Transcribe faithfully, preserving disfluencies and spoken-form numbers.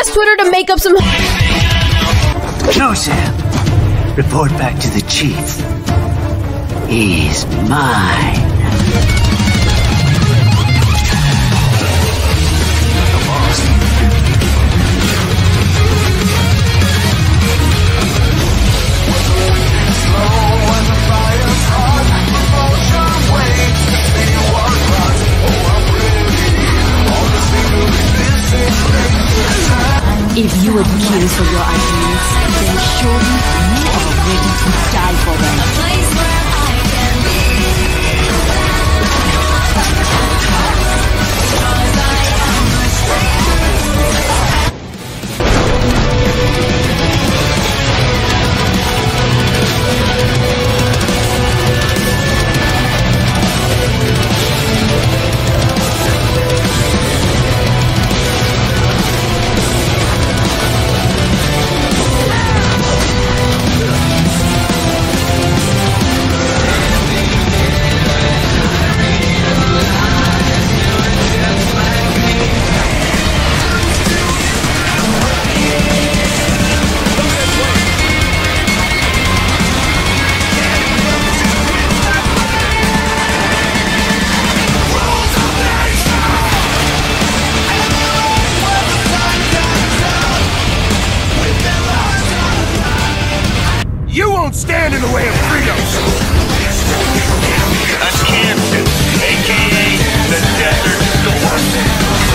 asked Twitter to make up some... No, Sam. Report back to the chief. He's mine. If you would kill for your ideas, then surely you are ready to die for them. A place where I can be. Cause I am You won't stand in the way of freedom! That's Camden, a k a the Desert Storm.